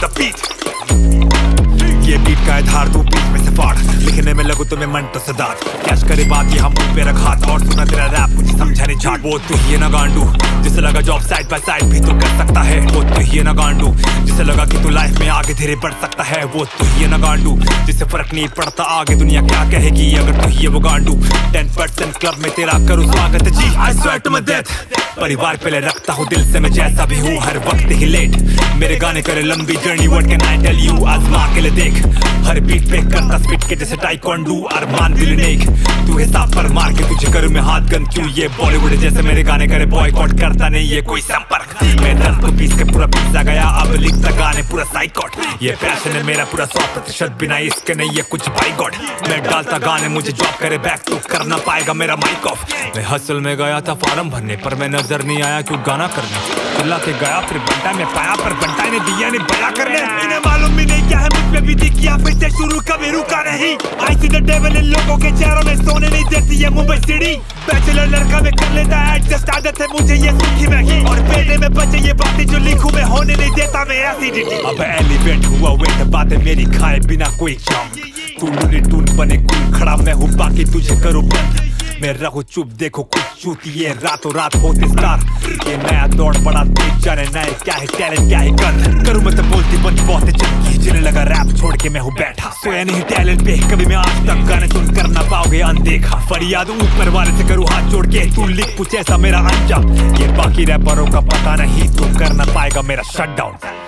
The beat. ये beat का आधार तू बीच में से फाड़, लिखने में लगू तुम्हें मन तो सदात। कैश करे बात ये हम मुंह पे रखात, और सुना तेरा रैप मुझे समझा नहीं छाट। वो तू ही है ना गांडू जिसे लगा जॉब साइड बाय साइड भी तो कर सकता है। वो तू ही है ना गांडू जिसे लगा कि तू लाइफ में आगे धीरे बढ़ सकता है। वो तू ही है ना गांडू जिसे फर्क नहीं पड़ता आगे दुनिया क्या कहेगी अगर तू ही है वो गांडू। 10% क्लब में तेरा करूँ स्वागत जी, I swear to my death. परिवार पहले रखता हूँ दिल से मैं जैसा भी हूँ, हर वक्त ही लेट। मेरे गाने करे लंबी journey, what can I tell you, आजमा के ले देख। हर बीट पे करता स्पिट के जैसे टाइकोंडू, अरमान विलनेक। तू हिसाब पर मार के तुझे करूँ मैं हाथ गन क्यों, ये बॉलीवुड जैसे मेरे गाने करे बॉयकॉट करता नहीं ये कोई संपर्क। मैं 10 को 20 के पूरा पीछा गया, अब लिखता गाने पूरा साइकोट। ये पैशन है मेरा पूरा 100%, बिना इसके नहीं ये कुछ बाई गॉड। मैं डालता गाने मुझे जॉब करे बैक तो कर ना पाएगा मेरा माइक ऑफ। मैं हसल में गया था फॉर्म भरने पर मैं नजर नहीं आया क्यों गाना करने। चिल्ला के गया फिर बंटा में पाया पर बंटा ने दिया नहीं बया करने। इन्हें मालूम भी नहीं क्या है मुझ पे भी किया फिर से शुरू कभी रुका नहीं। आई सी द डेविल इन लोगों के चेहरों में सोने नहीं देती है मुंबई सिटी। बैचलर लड़का में कर लेता है एडजस्ट, आदत है मुझे ये सूखी मैगी। और पेटे में बचे ये बातें जो लिखूं मैं होने नहीं देता मैं एसिडिटी। अब एलिवेट हुआ वेट बातें मेरी खाए बिना कोई चाम। तू लूनी टून बने कूल खड़ा मैं हूँ बाकी तुझे करूँ बंद। मैं रहूं चुप देखो कुछ चूतिए रातों रात होते स्टार। ये नया दौड़ बड़ा तेज जाने नए क्या है टैलेंट क्या है गन। करूं मैं तो बोलती बंद बहुत चमकी, जिन्हें लगा रैप छोड़ के मैं हूँ बैठा। सोया नहीं टैलेंट पे कभी मैं आज तक, गाने सुन कर ना पाओगे अनदेखा। फरियाद ऊपर वाले से करूँ हाथ जोड़ के, तू लिख कुछ ऐसा मेरा अंजाम। ये बाकी रैपरों का पता नहीं, तू कर ना पाएगा मेरा शट डाउन।